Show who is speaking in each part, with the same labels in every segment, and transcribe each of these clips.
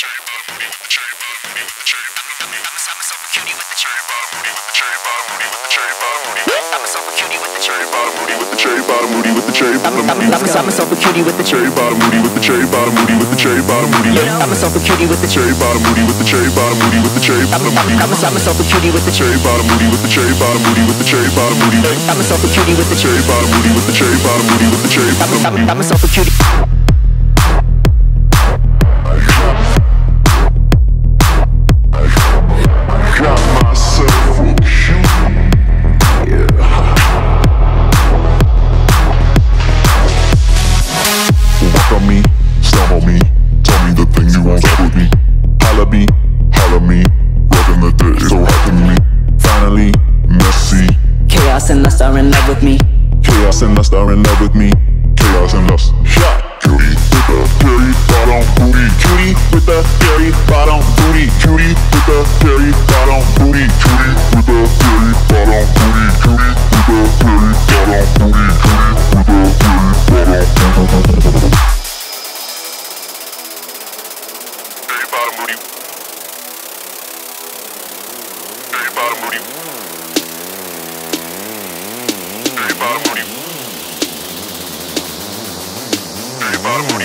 Speaker 1: myself a cutie with the cherry bottom booty with the cherry bottom booty with the cherry bottom booty. Got myself a cutie with the cherry bottom booty with the cherry bottom booty with the cherry bottom booty. Got myself a cutie with the cherry bottom booty with the cherry bottom booty with the cherry bottom booty. Got myself a cutie with the cherry bottom booty with the cherry bottom booty with the cherry bottom booty. Got myself a cutie.
Speaker 2: And lust are in love with me.
Speaker 3: Chaos and lust are in love with me. Chaos and lust. Shot. Cutie with the cherry bottom booty. Cutie with the cherry bottom booty. Cutie with the cherry bottom booty. Cutie with the cherry bottom booty. Cutie with the cherry bottom booty. Cutie with the cherry bottom booty. Cherry bottom booty. Cherry bottom booty. Cherry bottom booty. Cherry bottom booty.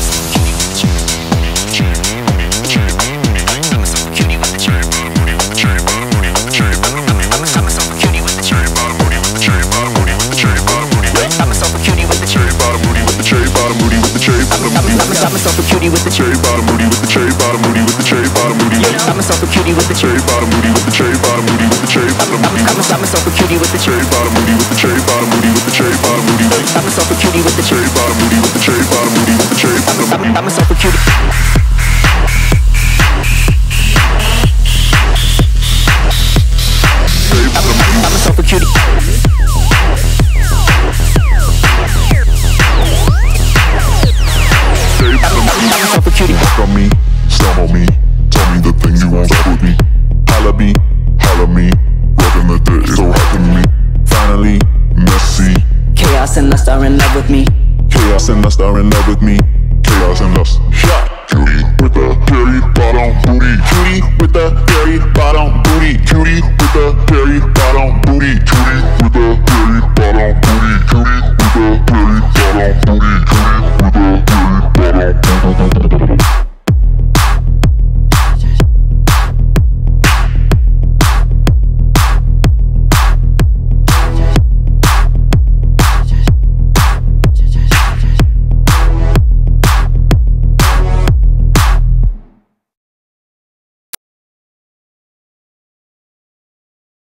Speaker 3: I'm myself a cutie with the cherry bottom booty with the cherry bottom booty with the cherry bottom booty. I'm myself a cutie with the cherry bottom booty with the cherry bottom booty with the cherry bottom booty. I'm myself a cutie with the cherry bottom booty with the cherry bottom booty with the cherry bottom booty. I'm myself a cutie with the cherry bottom booty with the cherry bottom booty with the cherry bottom booty. I'm myself a cutie with the cherry bottom booty with the cherry bottom booty with the cherry bottom booty. I'm myself a cutie with the cherry bottom booty with the cherry bottom booty with the cherry bottom booty. I'm myself a cutie with the cherry bottom booty with the cherry bottom booty with the cherry bottom booty. I'm myself a cutie. I'm myself a cutie. I'm myself a cutie. Walk on me, stomp on me, tell me the things you want with me. Holla me, holla me, rockin' the dick so hot to me. Finally, messy.
Speaker 2: Chaos and lust are in love with me.
Speaker 3: Chaos and lust are in love with me. Chaos and lust. Shot. Cutie with the cherry bottom booty. Cutie with the cherry bottom booty. Cutie with the cherry bottom booty. Cutie with the cherry bottom booty. Cutie with the cherry